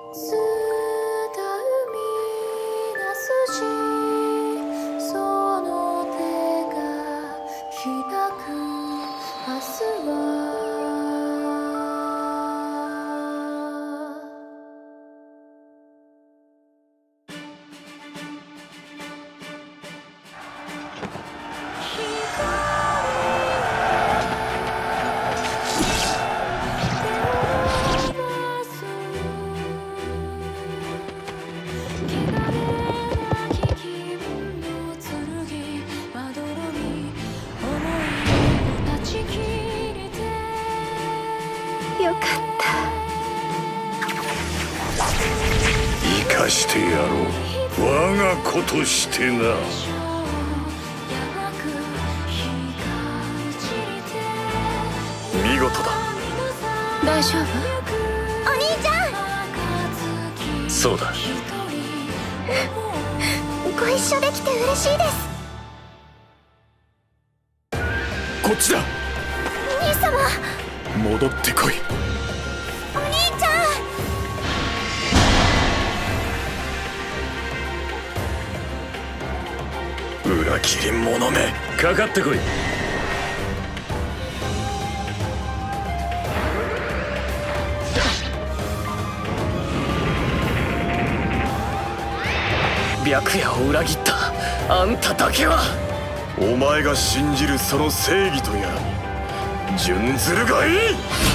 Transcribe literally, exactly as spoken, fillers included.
よかった。 生かしてやろう、我が子としてな。見事だ。 大丈夫？お兄ちゃん。そうだ。 ご一緒できて嬉しいです。 こっちだ。 兄様、 戻ってこい。 お兄ちゃん。裏切り者め、かかってこい。白夜を裏切ったあんただけは、お前が信じるその正義とやらに準ずるがいい。